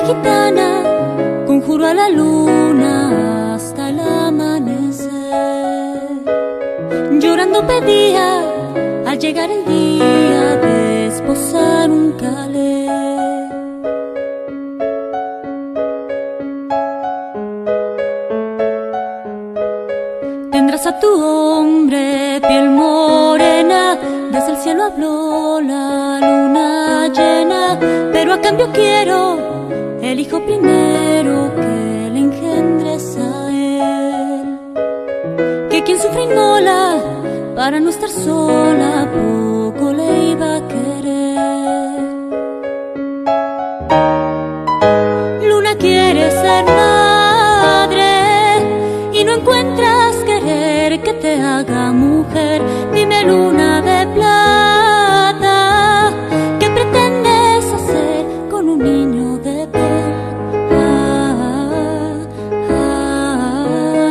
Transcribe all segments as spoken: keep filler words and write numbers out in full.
gitana, conjuro a la luna hasta el amanecer. Llorando pedía al llegar el día desposar un calé. Tendrás a tu hombre piel morena, desde el cielo habló la luna llena, pero a cambio quiero el hijo primero que le engendres a él. Que quien sufre inmola para no estar sola, poco le iba a querer. Luna quiere ser madre y no encuentras querer que te haga mujer. Dime, luna de plata, ¿qué pretendes hacer con un niño de piel? Ah, ah,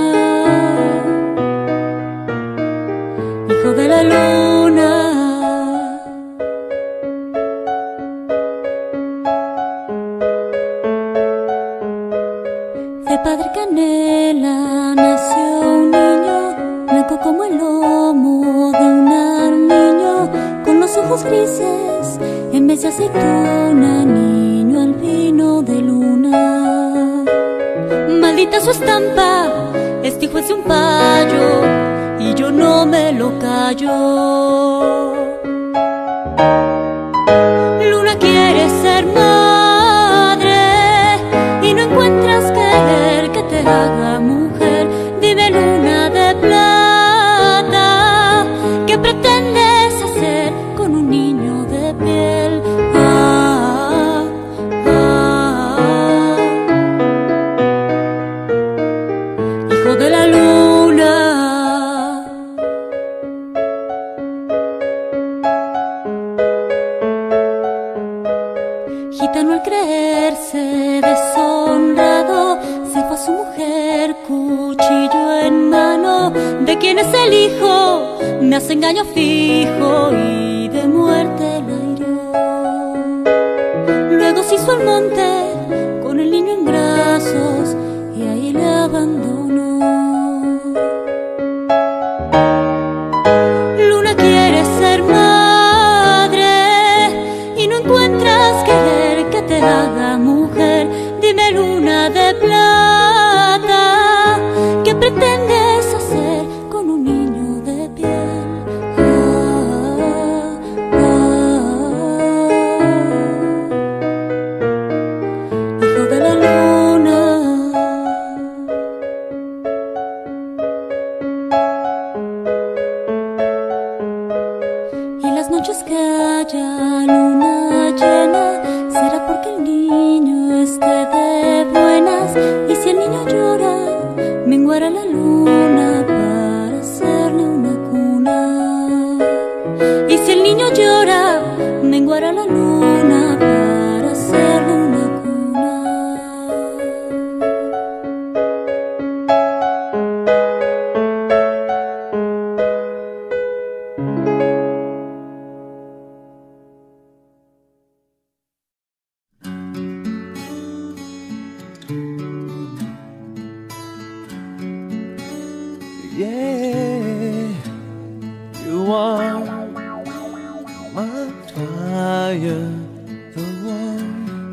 hijo de la luna. De padre canela nació un niño, blanco como el lomo de un armiño, con los ojos grises en vez de aceituna, niño albino de luna. Maldita su estampa, este hijo es de un payo y yo no me lo callo. Luna quiere ser madre y no encuentras querer que te haga mujer. Dime, luna de plata, ¿qué pretendes hacer con un niño de piel? Ah, ah, hijo de la luna. Gitano al creerse deshonrado, se fue a su mujer cuchillo en mano. ¿De quién es el hijo? Me hace engaño fijo y de muerte la hirió. Luego se hizo al monte con el niño en brazos y ahí le abandonó. Luna quiere ser madre y no encuentras querer que te haga mujer. Dime, luna de plata, ¿qué pretendes hacer con un niño de piel? Ah, ah, hijo de la luna. Y las noches que haya luna llena, será porque el niño esté de buenas. Y si el niño llora, menguará la luna para hacerle una cuna. Y si el niño llora, menguará la luna para hacerle una cuna. Yeah, you are my fire, the one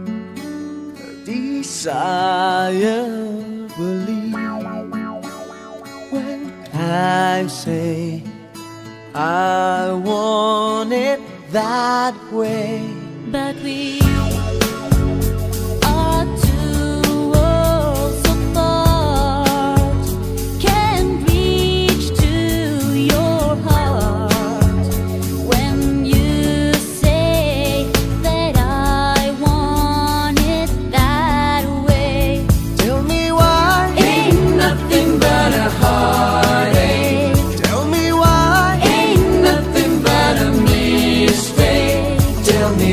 desire. Believe when I say I want it that way. But we are two worlds apart, can't reach to your heart. When you say that I want it that way, Tell me why ain't nothing but a heartache. Tell me why Ain't nothing but a mistake. Tell me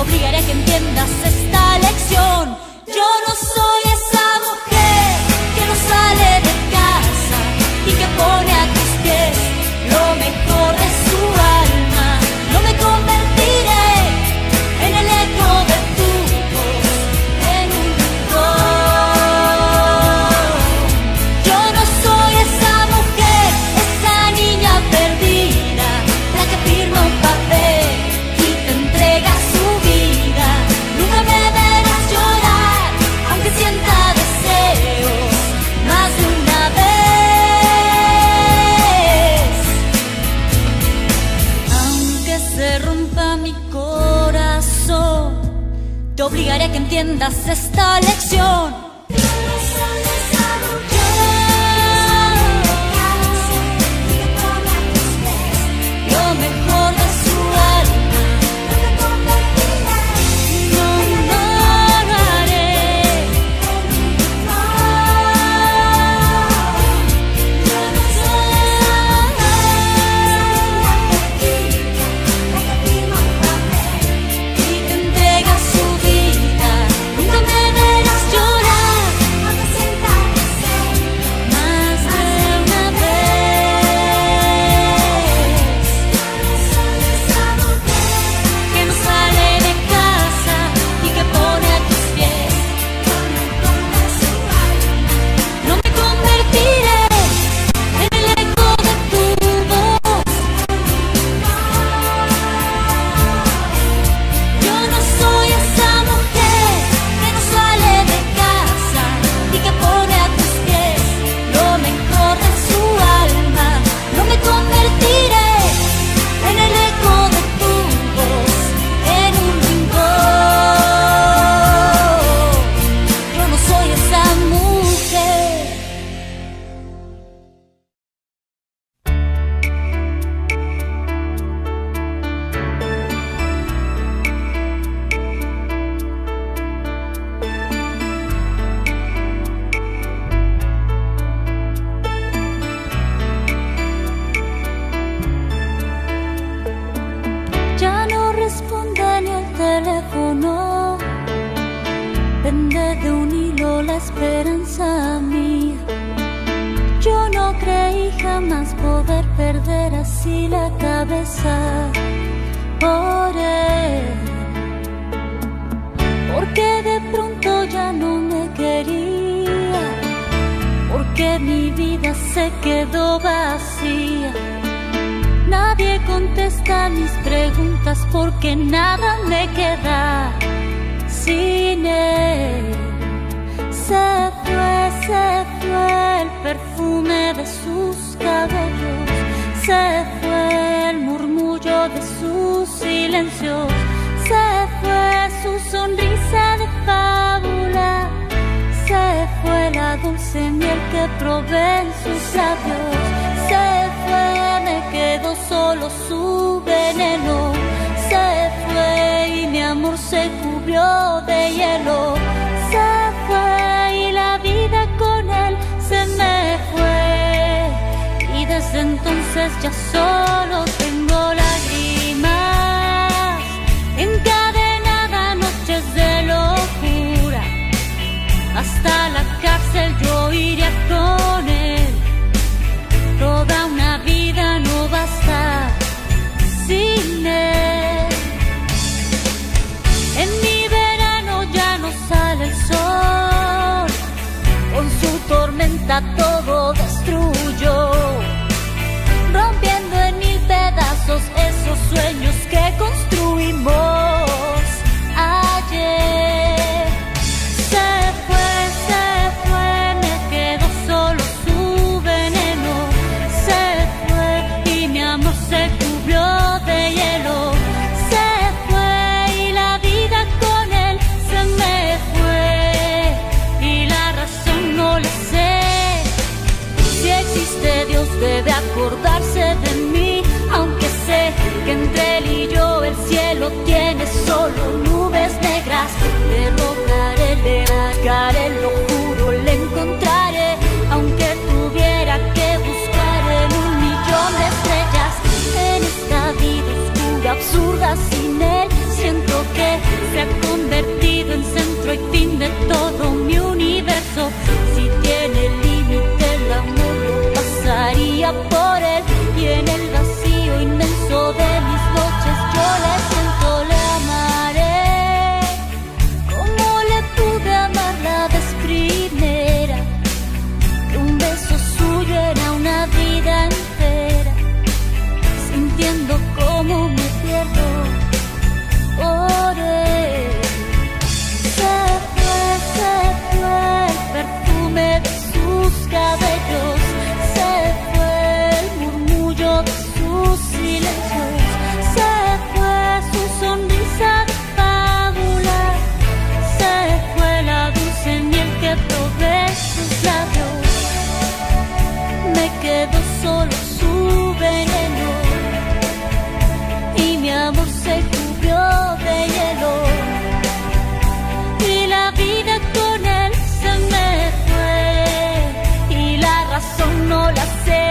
obligaré a que entiendas esta lección. Yo no soy esa mujer que no sale de casa y que pone a tus pies lo mejor de su alma. No me convertiré en el eco de tu voz en un rincón. Yo no soy esa mujer, esa niña perdida, la que firma un papel y te entrega su vida. Nunca me verás llorar, aunque sienta deseos más de una vez. Aunque se rompa mi corazón, te obligaré a que entiendas esta lección. Lo mejor de su alma. No, no lo haré. Y te entrega su vida. Nunca me verás llorar, más de una vez. Que no sale de casa y que pone a tus pies. No me convertiré en el eco de tu voz. Yo no soy esa mujer que no sale de casa y que pone a tus pies lo mejor de su alma. No me convertiré en el eco de tu voz en un rincón. Yo no soy esa mujer. Ya no responde ni el teléfono, pende de un hilo la esperanza mía. Yo no creí jamás poder perder así la cabeza por él, porque de pronto ya no me quería, porque mi vida se quedó vacía. Nadie contesta mis preguntas porque nada me queda sin él. Se fue, se fue el perfume de sus cabellos, se fue el murmullo de sus silencios, se fue su sonrisa de fábula, se fue la dulce miel que probé en sus labios, se fue, me quedó solo su veneno, se fue y mi amor se cubrió de hielo, se fue y la vida con él se me fue, y desde entonces ya solo tengo lágrimas encadenadas, noches de locura, hasta la cárcel yo iría con él. Toda una vida no basta sin él. En mi verano ya no sale el sol, con su tormenta todo destruyó, rompiendo en mil pedazos amor se cubrió de hielo y la vida con él se me fue y la razón no la sé.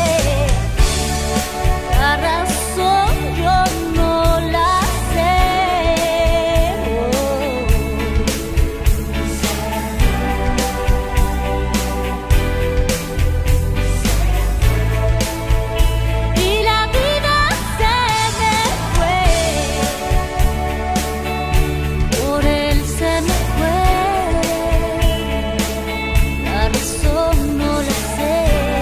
La razón yo no la sé. Y la vida se me fue, por él se me fue. La razón no la sé.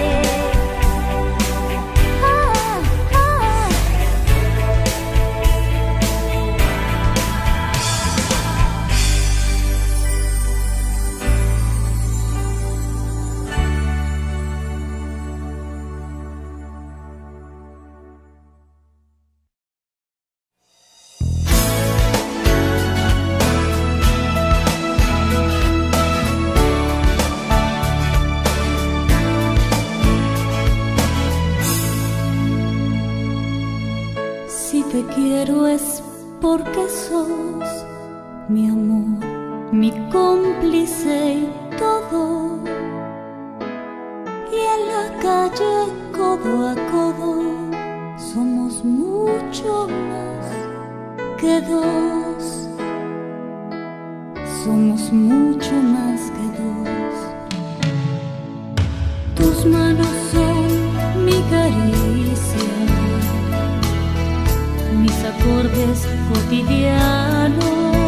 Si te quiero es porque sos mi amor, mi cómplice y todo. Y en la calle, codo a codo, somos mucho más que dos. Somos mucho más que dos. Tus manos son mi caricia, mis acordes cotidianos.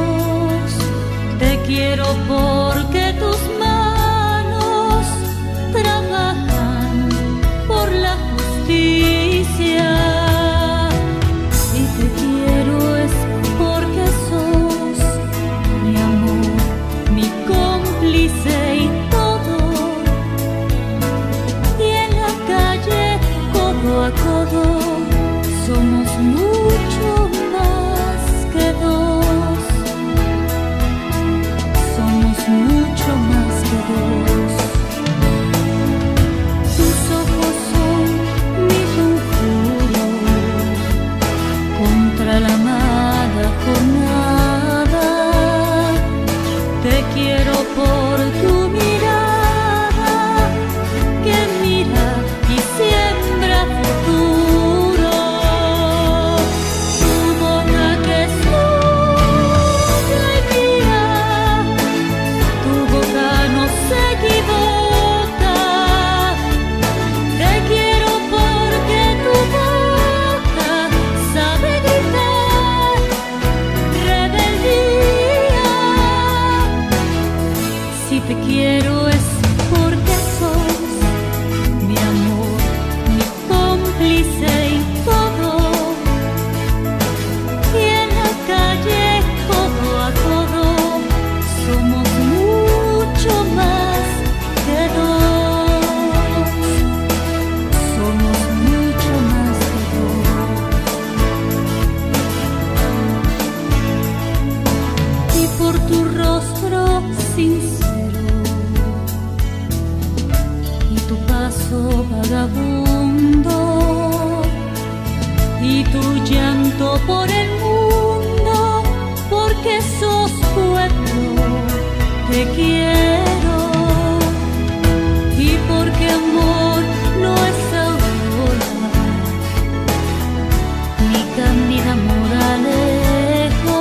Te quiero porque tus manos trabajan por la justicia. Si te quiero es porque sos mi amor, mi cómplice y todo. Y en la calle, codo a codo, somos mucho más que dos. Somos mucho más que dos. Tus ojos son mi conjuro contra la mala jornada. Te quiero por tu mirada que mira y siembra futuro. Te quiero es porque sos mi amor, mi cómplice y todo. Y en la calle, codo a codo, somos mucho más que dos. Somos mucho más que dos. Y por tu rostro sincero, vagabundo y tu llanto por el mundo, porque sos pueblo, te quiero. Y porque amor no es aurora ni cándida moraleja,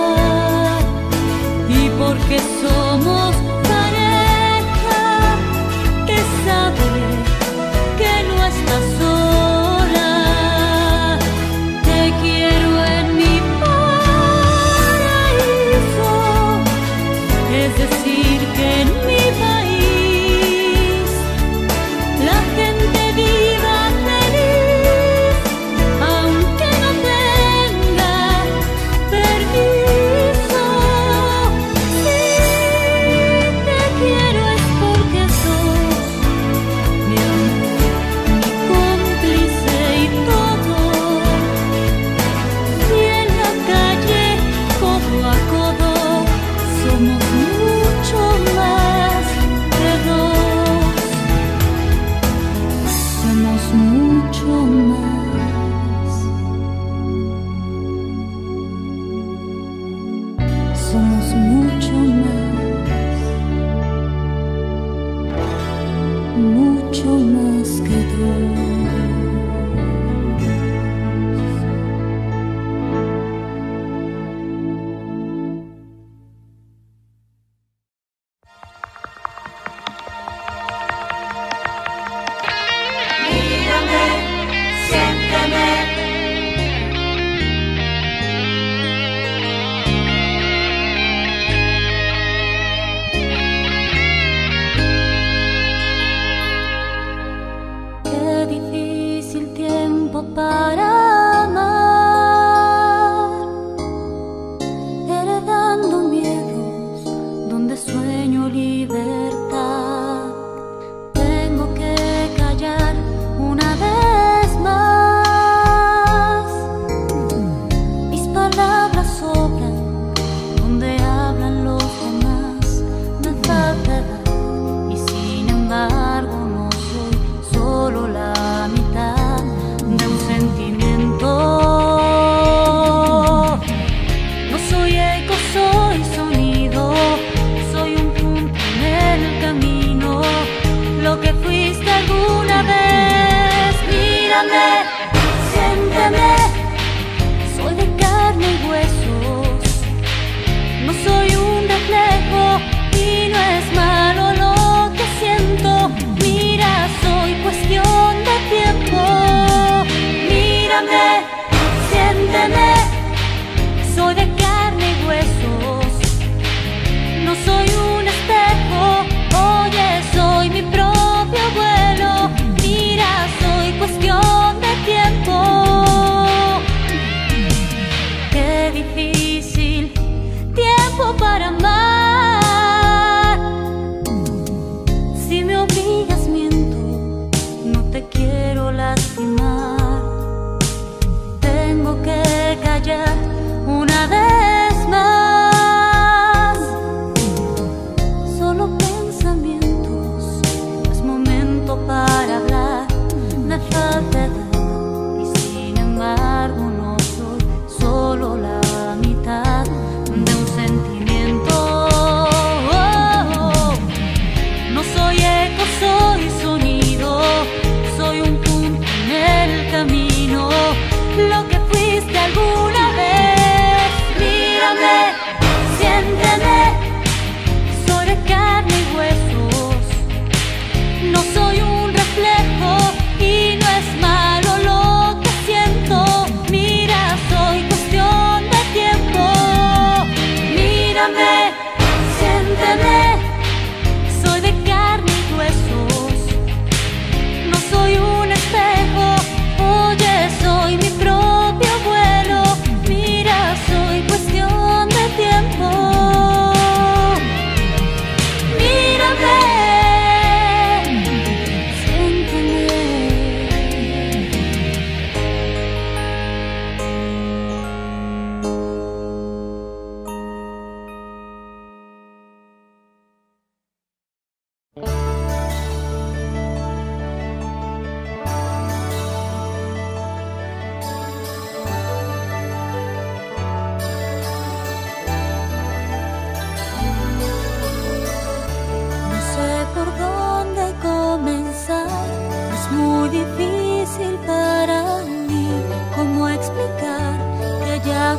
y porque somos pareja que sabe que no estás sola. Te quiero en mi paraíso, es decir que en mi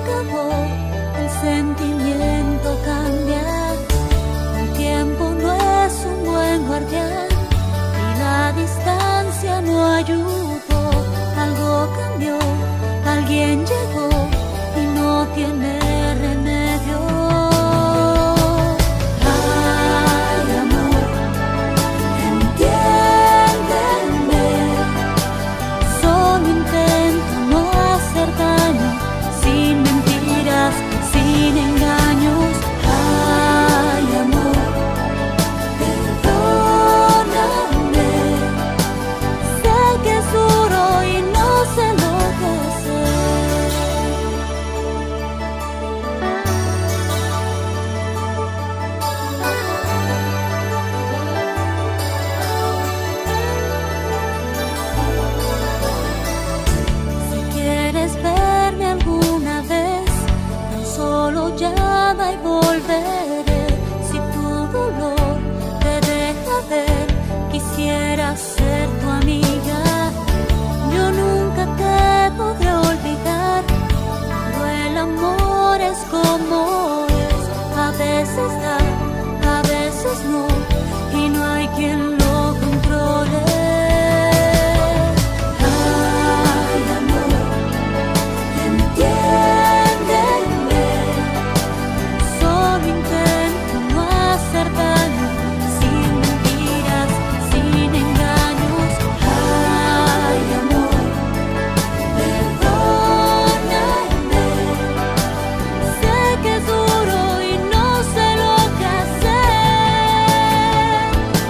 acabó, el sentimiento cambia. El tiempo no es un buen guardián y la distancia no ayudó. Algo cambió, alguien llegó y no tiene remedio. Ay, amor, entiéndeme. Solo intento no hacer daño, sin mentiras, sin engaños. Ay, amor, perdóname. Sé que es duro y no sé lo que hacer. Si quieres verme alguna vez, tan solo llama y volveré. Si tu dolor te deja ver, quisiera ser tu amiga. Yo nunca te podré olvidar, pero el amor es como es. A veces da, a veces no, y no hay quien lo controle. Ay, amor, entiéndeme. Solo intento no hacer daño, sin mentiras, sin engaños. Ay, amor, perdóname. Sé que es duro y no sé lo que hacer.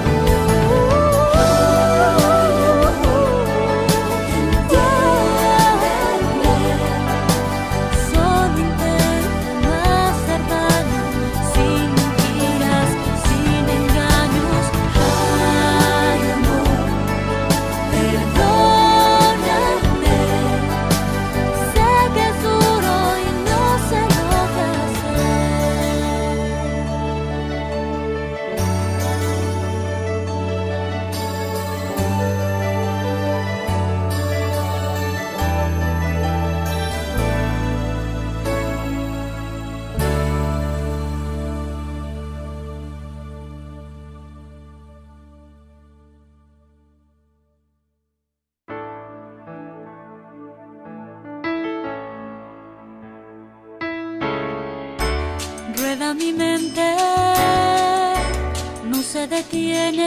Entiéndeme. Solo intento no hacer daño, sin mentiras, sin engaños. Ay, amor, perdóname. Sé que es duro y no sé lo que hacer. Rueda mi mente, no se detiene.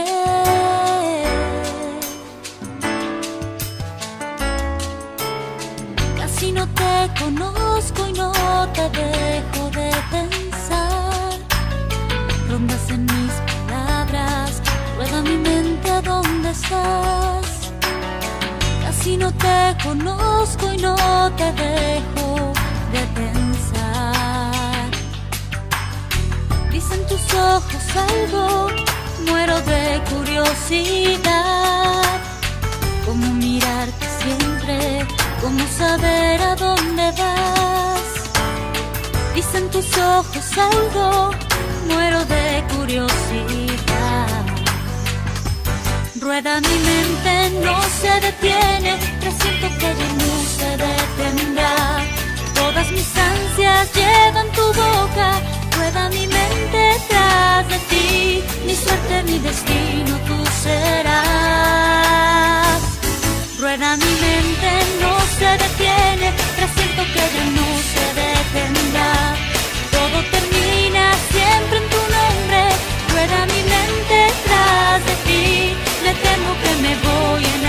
Casi no te conozco y no te dejo de pensar. Rondas en mis palabras, rueda mi mente, ¿a dónde estás? Casi no te conozco y no te dejo de pensar. Dicen tus ojos algo, muero de curiosidad. Cómo mirarte siempre, cómo saber a dónde vas. Dicen tus ojos algo, muero de curiosidad. Rueda mi mente, no se detiene, presiento que ya no se detendrá. Todas mis ansias llevan tu boca. Rueda mi mente tras de ti, mi suerte, mi destino, tú serás. Rueda mi mente, no se detiene, presiento que ya no se detendrá. Todo termina siempre en tu nombre. Rueda mi mente tras de ti, me temo que me voy a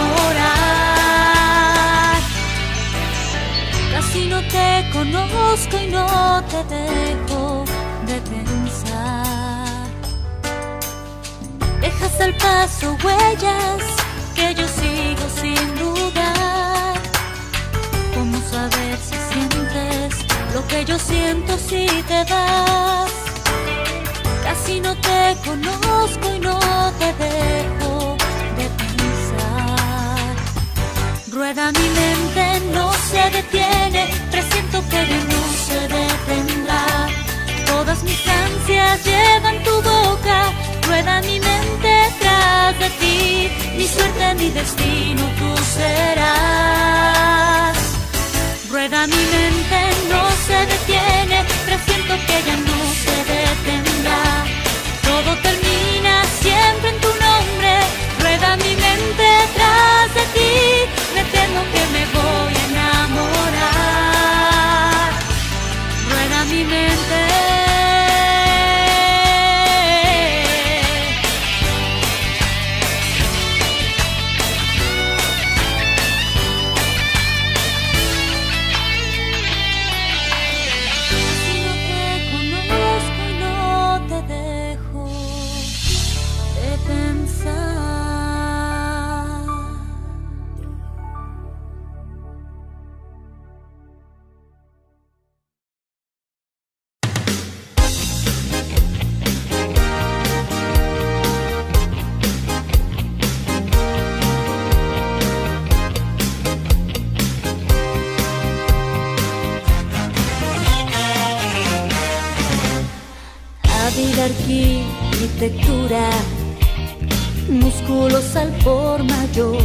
enamorar. Casi no te conozco y no te dejo de pensar. Dejas al paso huellas que yo sigo sin dudar. ¿Cómo saber si sientes lo que yo siento si te vas? Casi no te conozco y no te dejo de pensar. Rueda mi mente, no se detiene, presiento que ya no se detendrá. Todas mis ansias llevan tu boca. Rueda mi mente tras de ti, mi suerte, mi destino, tú serás. Rueda mi mente, no y la arquitectura, músculos al por mayor,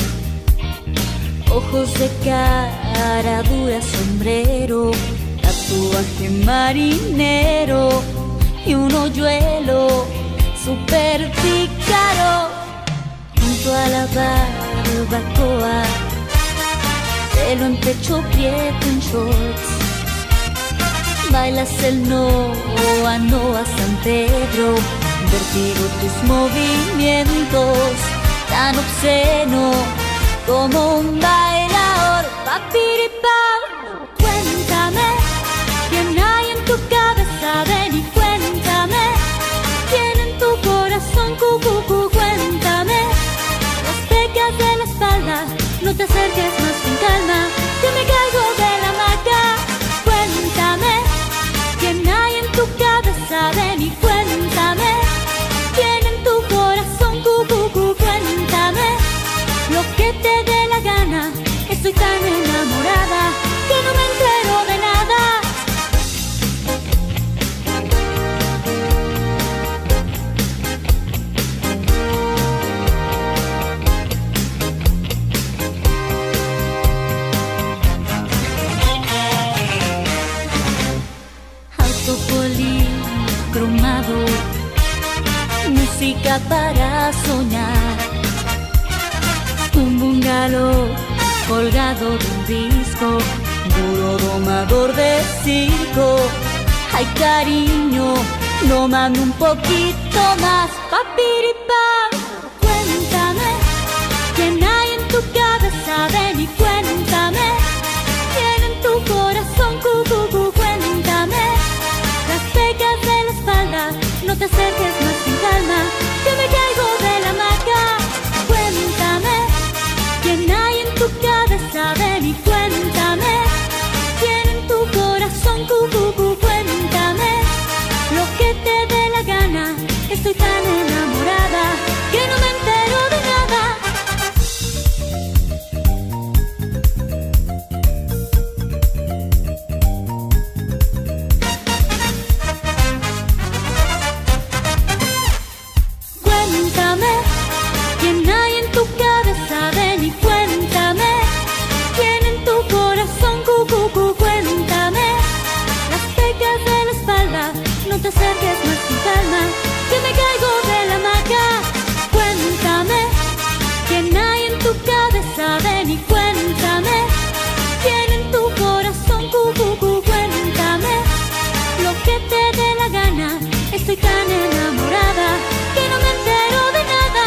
ojos de cara dura, sombrero, tatuaje marinero y un hoyuelo super pícaro junto a la barbacoa, pelo en pecho prieto en shorts. Bailas el Noa Noa San Pedro, vertigo tus movimientos, tan obsceno como un bailador. Papiripa, cuéntame quién hay en tu cabeza, ven y cuéntame quién en tu corazón, cucucu, cuéntame las pecas de la espalda, no te acerques más sin calma, que me caigo de la hamaca. Cuéntame quién hay en tu cabeza, ven y cuéntame quién en tu corazón, cucucu, cuéntame lo que te dé la gana. Estoy tan enamorada que no me entero de nada. Auto policromado, música para soñar, un bungalow colgado de un disco, duro domador de circo. Ay, cariño, no mame un poquito más. Papiripa, cuéntame quién hay en tu cabeza, ven y cuéntame quién en tu corazón, cucucu, cuéntame las pecas de la espalda, no te acerques más sin calma, que me caigo de la hamaca. Cuéntame quién hay en tu cabeza, ven y cuéntame quién en tu corazón, cucucu, cuéntame lo que te dé la gana. Estoy tan enamorada que no me entero de nada. Cuéntame quién hay en tu cabeza, ven y cuéntame quién en tu corazón, cucucu, cuéntame las pecas de la espalda, no te acerques más sin calma, que me caigo de la hamaca. Cuéntame quién hay en tu cabeza, ven y cuéntame quién en tu corazón, cucucu, cuéntame lo que te dé la gana. Estoy tan enamorada que no me entero de nada.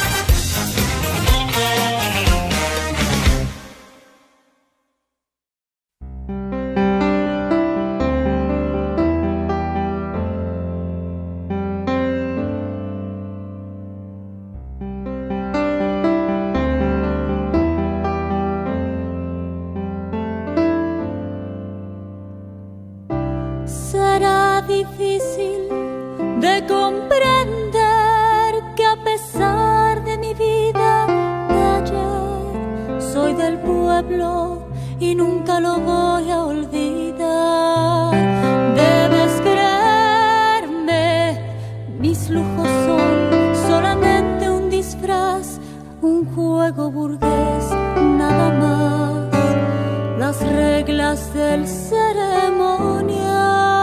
Será difícil de comprender que a pesar de mi vida de ayer, soy del pueblo y nunca lo voy a olvidar. Debes creerme, mis lujos son solamente un disfraz, un juego burgués, nada más. Las reglas del ceremonial.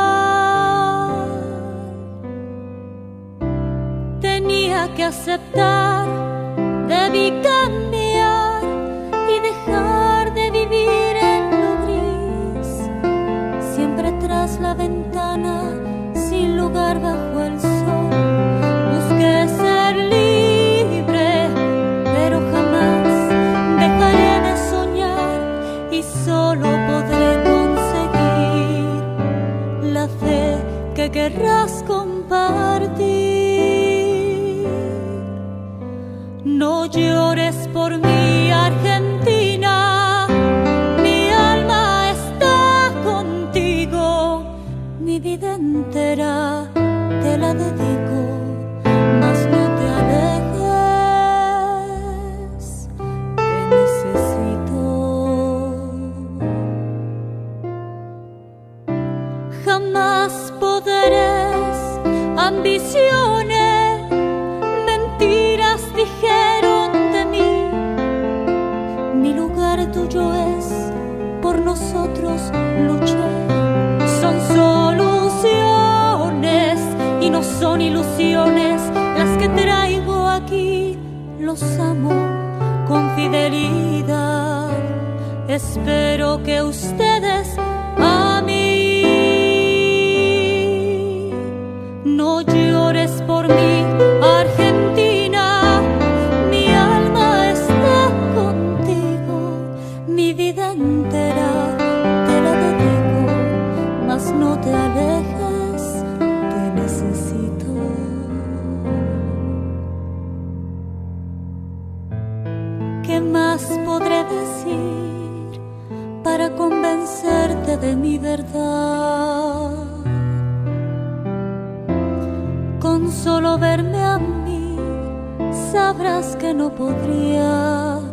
Tenía que aceptar, debí cambiar y dejar de vivir en lo gris, siempre tras la ventana, sin lugar bajo el sol. Busqué ser libre, pero jamás dejaré de soñar y solo podré conseguir la fe que querrás compartir. No llores por mí, Argentina, mi alma está contigo, mi vida entera te la dedico, mas no te alejes, te necesito. Jamás podrás ambiciones, mentiras dijeron de mí. Mi lugar tuyo es, por nosotros luché. Son soluciones y no son ilusiones las que traigo aquí. Los amo con fidelidad. Espero que ustedes a mí. No llores por mí, Argentina. Mi alma está contigo. Mi vida entera te la dedico. Mas no te alejes, te necesito. ¿Qué más podré decir para convencerte de mi verdad? Con solo verme a mí sabrás que no podría